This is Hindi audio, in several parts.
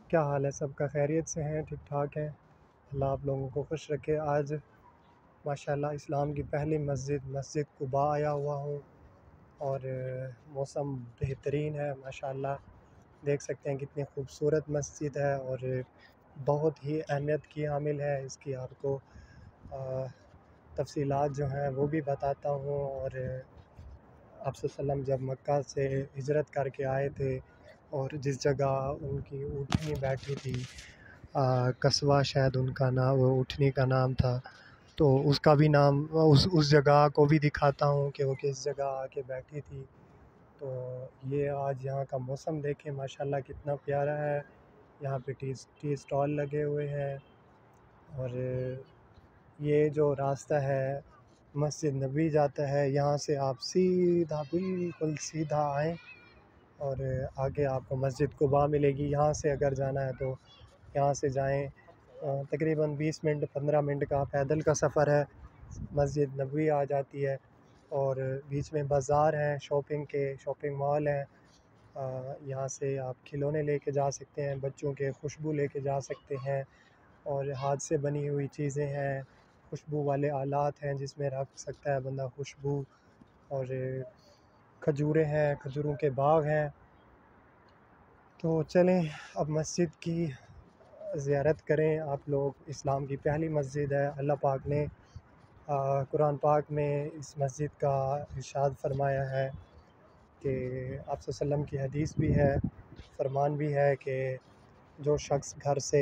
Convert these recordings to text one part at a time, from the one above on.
क्या हाल है? सबका खैरियत से हैं, ठीक ठाक हैं। अल्लाह आप लोगों को खुश रखे। आज माशाल्लाह इस्लाम की पहली मस्जिद कुबा आया हुआ हूँ और मौसम बेहतरीन है माशाल्लाह। देख सकते हैं कितनी खूबसूरत मस्जिद है और बहुत ही अहमियत की हामिल है। इसकी आपको तफ़सीलात जो हैं वो भी बताता हूँ। और आप सल्लम जब मक्का से हिजरत करके आए थे और जिस जगह उनकी ऊँटनी बैठी थी, कस्बा शायद उनका नाम, वो ऊँटनी का नाम था, तो उसका भी नाम उस जगह को भी दिखाता हूँ कि वो किस जगह आके बैठी थी। तो ये आज यहाँ का मौसम देखें माशाल्लाह कितना प्यारा है। यहाँ पे टी स्टॉल लगे हुए हैं और ये जो रास्ता है मस्जिद नबी जाता है, यहाँ से आप सीधा बिल्कुल सीधा आएँ और आगे आपको मस्जिद कुबा मिलेगी। यहाँ से अगर जाना है तो यहाँ से जाएँ। तकरीबन 20 मिनट 15 मिनट का पैदल का सफ़र है, मस्जिद नबवी आ जाती है। और बीच में बाज़ार हैं, शॉपिंग मॉल हैं। यहाँ से आप खिलौने लेके जा सकते हैं, बच्चों के खुशबू लेके जा सकते हैं और हाथ से बनी हुई चीज़ें हैं, खुशबू वाले आलात हैं जिसमें रख सकता है बंदा खुशबू। और खजूरें हैं, खजूरों के बाग हैं। तो चलें अब मस्जिद की ज़ियारत करें आप लोग। इस्लाम की पहली मस्जिद है। अल्लाह पाक ने कुरान पाक में इस मस्जिद का इरशाद फरमाया है कि आप सल्लम की हदीस भी है, फरमान भी है कि जो शख्स घर से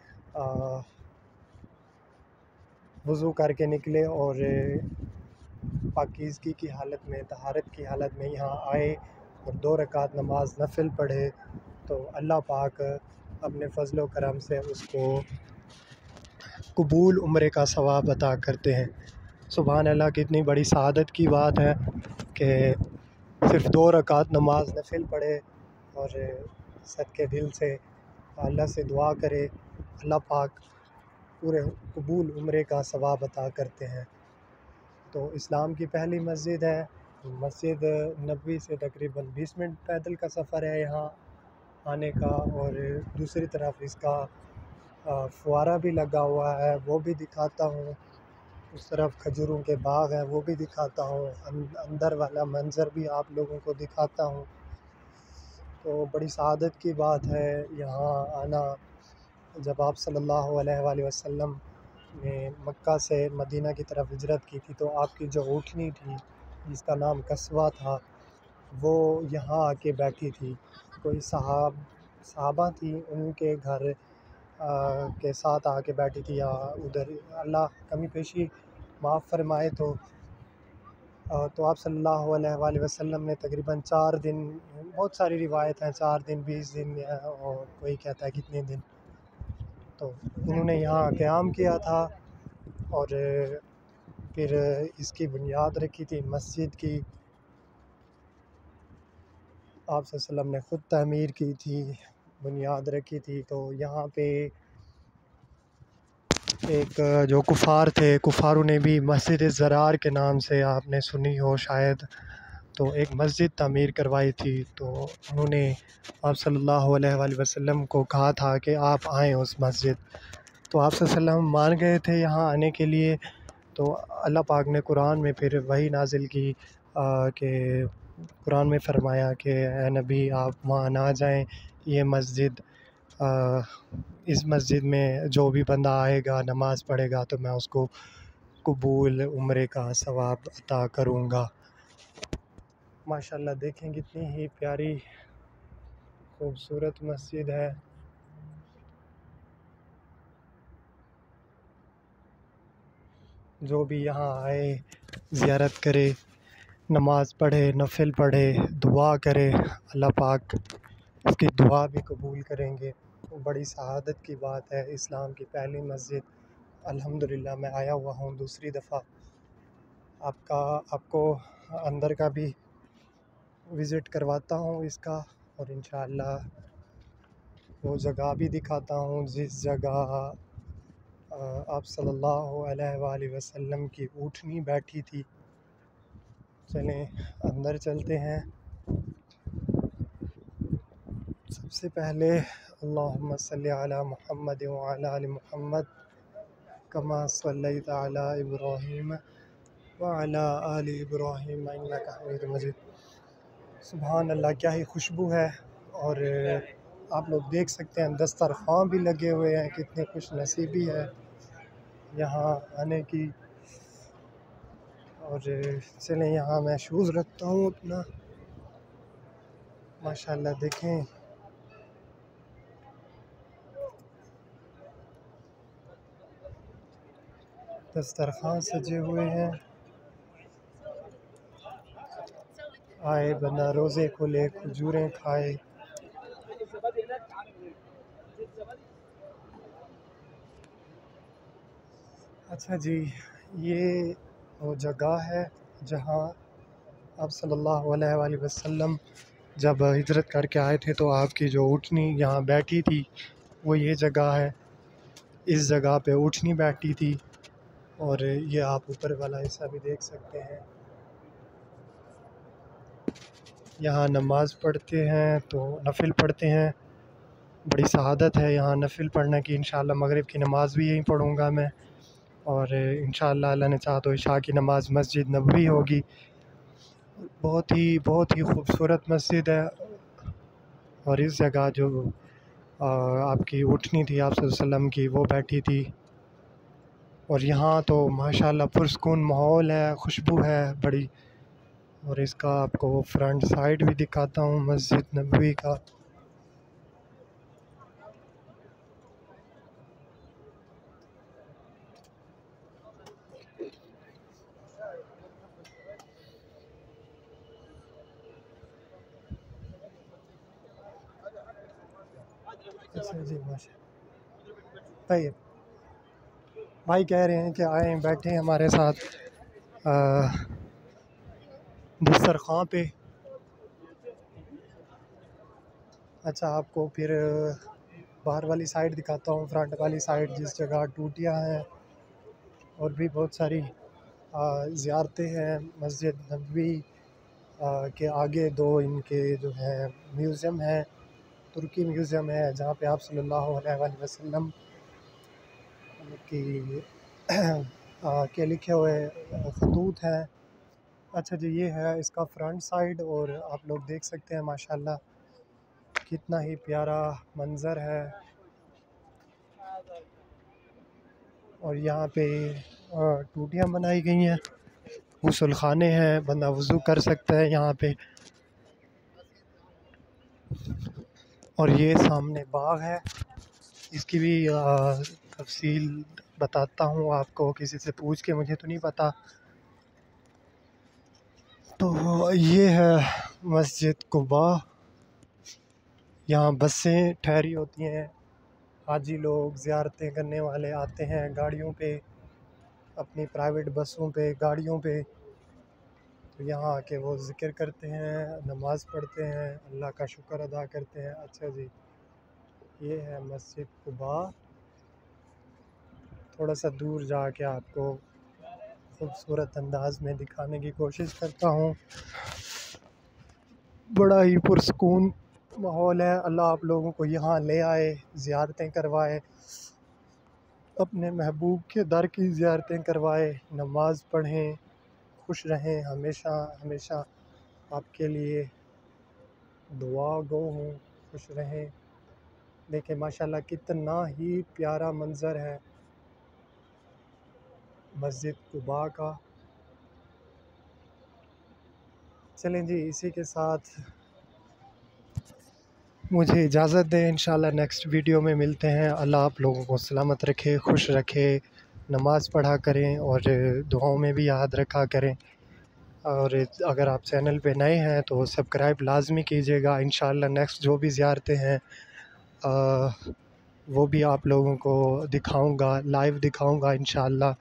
वज़ू करके निकले और पाकीज़गी की हालत में, तहारत की हालत में यहाँ आए और 2 रकात नमाज नफिल पढ़े, तो अल्लाह पाक अपने फ़ज़ल व करम से उसको कबूल उम्रे का सवाब अता करते हैं। सुभान अल्लाह, कितनी बड़ी सआदत की बात है कि सिर्फ़ 2 रकात नमाज नफिल पढ़े और सदके दिल से अल्लाह से दुआ करे, अल्लाह पाक पूरे कबूल उम्रे का सवाब अता करते हैं। तो इस्लाम की पहली मस्जिद है। मस्जिद नबवी से तकरीबन 20 मिनट पैदल का सफ़र है यहाँ आने का। और दूसरी तरफ इसका फुवारा भी लगा हुआ है, वो भी दिखाता हूँ। उस तरफ खजूरों के बाग हैं, वो भी दिखाता हूँ। अंदर वाला मंज़र भी आप लोगों को दिखाता हूँ। तो बड़ी सआदत की बात है यहाँ आना। जब आप सल्लल्लाहु अलैहि वसल्लम ने मक्का से मदीना की तरफ हिजरत की थी, तो आपकी जो ऊँटनी थी जिसका नाम कस्बा था, वो यहाँ आके बैठी थी। कोई सहाबा थी, उनके घर के साथ आके बैठी थी, या उधर अल्लाह कमी पेशी माफ़ फरमाए। तो आप सल्लल्लाहु अलैहि वसल्लम ने तकरीबन 4 दिन, बहुत सारी रिवायत हैं, 4 दिन 20 दिन और कोई कहता है कितने दिन, तो उन्होंने यहाँ क़याम किया था और फिर इसकी बुनियाद रखी थी मस्जिद की। आप सल्लम ने ख़ुद तामीर की थी, बुनियाद रखी थी। तो यहाँ पे एक जो कुफ़ार थे, कुफ़ारों ने भी मस्जिद ज़रार के नाम से आपने सुनी हो शायद, तो एक मस्जिद तामीर करवाई थी। तो उन्होंने आप सल्लल्लाहु अलैहि वसल्लम को कहा था कि आप आएँ उस मस्जिद, तो आप सल्लम मान गए थे यहाँ आने के लिए। तो अल्लाह पाक ने कुरान में फिर वही नाज़िल की कि कुरान में फ़रमाया कि ए नबी आप वहाँ ना जाएँ, ये मस्जिद इस मस्जिद में जो भी बंदा आएगा नमाज़ पढ़ेगा तो मैं उसको कबूल उम्रे का सवाब अता करूँगा। माशाल्लाह, देखें कितनी ही प्यारी खूबसूरत मस्जिद है। जो भी यहाँ आए ज़ियारत करे, नमाज़ पढ़े, नफिल पढ़े, दुआ करे, अल्लाह पाक उसकी दुआ भी कबूल करेंगे। बड़ी सआदत की बात है। इस्लाम की पहली मस्जिद अल्हम्दुलिल्लाह मैं आया हुआ हूँ दूसरी दफ़ा। आपको अंदर का भी विज़िट करवाता हूँ इसका, और इंशाअल्लाह वो जगह भी दिखाता हूँ जिस जगह आप सल्लल्लाहु अलैहि वसल्लम की ऊँटनी बैठी थी। चलें अंदर चलते हैं। सबसे पहले अल्लाहुम्मा सल्लि अला मुहम्मद व अला आलि मुहम्मद कमा सल्लैता अला इब्राहीम व अला आलि इब्राहीम इन्नका हमीदुम मजीद। सुभान अल्लाह, क्या ही खुशबू है। और आप लोग देख सकते हैं दस्तरख़्वान भी लगे हुए हैं, कितनी खुश नसीबी है यहाँ आने की। और चलें यहाँ मैं शूज़ रखता हूँ अपना। माशाल्लाह देखें, दस्तरख़्वान सजे हुए हैं। आए बंदा रोज़े खोले, खजूरें खाए। अच्छा जी, ये वो जगह है जहाँ आप सल्लल्लाहु अलैहि वसल्लम जब हिजरत करके आए थे तो आपकी जो ऊँटनी यहाँ बैठी थी वो ये जगह है। इस जगह पे ऊँटनी बैठी थी। और ये आप ऊपर वाला हिस्सा भी देख सकते हैं। यहाँ नमाज़ पढ़ते हैं तो नफिल पढ़ते हैं। बड़ी सआदत है यहाँ नफिल पढ़ने की। इंशाअल्लाह मगरिब की नमाज़ भी यहीं पढ़ूँगा मैं। और इंशाअल्लाह अल्लाह ने चाहा तो इशा की नमाज़ मस्जिद नबवी होगी। बहुत ही खूबसूरत मस्जिद है। और इस जगह जो आपकी ऊँटनी थी आप सल्लल्लाहु अलैहि वसल्लम की, वो बैठी थी। और यहाँ तो माशाल्लाह पुरसुकून माहौल है, खुशबू है बड़ी। और इसका आपको फ्रंट साइड भी दिखाता हूँ मस्जिद नबवी का। अच्छा जी, माशा तैयब। भाई कह रहे हैं कि आए बैठे हमारे साथ दस्तरख़्वान पे। अच्छा, आपको फिर बाहर वाली साइड दिखाता हूँ, फ्रंट वाली साइड जिस जगह टूटियाँ हैं और भी बहुत सारी ज़ियारतें हैं। मस्जिद नबवी के आगे दो इनके जो है म्यूज़ियम है, तुर्की म्यूज़ियम है जहाँ पे आप सल्लल्लाहु अलैहि वसल्लम की के लिखे हुए खतूत हैं। अच्छा जी, ये है इसका फ्रंट साइड। और आप लोग देख सकते हैं माशाल्लाह कितना ही प्यारा मंज़र है। और यहाँ पे टूटियाँ बनाई गई हैं, गुस्ल खाने हैं, बंदा वज़ू कर सकता है यहाँ पे। और ये सामने बाग है, इसकी भी तफसील बताता हूँ आपको, किसी से पूछ के, मुझे तो नहीं पता। तो ये है मस्जिद कुबा। यहाँ बसें ठहरी होती हैं, हाजी लोग ज़ियारतें करने वाले आते हैं गाड़ियों पे, अपनी प्राइवेट बसों पे, गाड़ियों पे। तो यहाँ आके वो ज़िक्र करते हैं, नमाज़ पढ़ते हैं, अल्लाह का शुक्र अदा करते हैं। अच्छा जी, ये है मस्जिद कुबा। थोड़ा सा दूर जाके आपको खूबसूरत अंदाज में दिखाने की कोशिश करता हूँ। बड़ा ही पुरसुकून माहौल है। अल्लाह आप लोगों को यहाँ ले आए, ज़ियारतें करवाए, अपने महबूब के दर की ज़ियारतें करवाए, नमाज़ पढ़ें, खुश रहें। हमेशा हमेशा आपके लिए दुआ गो हूँ, खुश रहें। देखें माशाल्लाह कितना ही प्यारा मंज़र है मस्जिद कुबा का। चलें जी, इसी के साथ मुझे इजाज़त दें। इंशाल्लाह नेक्स्ट वीडियो में मिलते हैं। अल्लाह आप लोगों को सलामत रखे, खुश रखे, नमाज़ पढ़ा करें और दुआओं में भी याद रखा करें। और अगर आप चैनल पे नए हैं तो सब्सक्राइब लाज़मी कीजिएगा। इंशाल्लाह नेक्स्ट जो भी ज़ियारतें हैं वो भी आप लोगों को दिखाऊंगा, लाइव दिखाऊंगा इंशाल्लाह।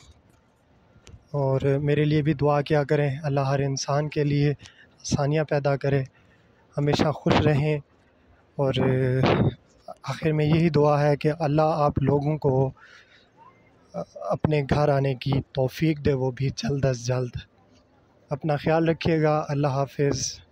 और मेरे लिए भी दुआ किया करें, अल्लाह हर इंसान के लिए आसानियाँ पैदा करे, हमेशा खुश रहें। और आखिर में यही दुआ है कि अल्लाह आप लोगों को अपने घर आने की तौफ़ीक दे, वो भी जल्द अज़ जल्द। अपना ख़्याल रखिएगा। अल्लाह हाफ़िज़।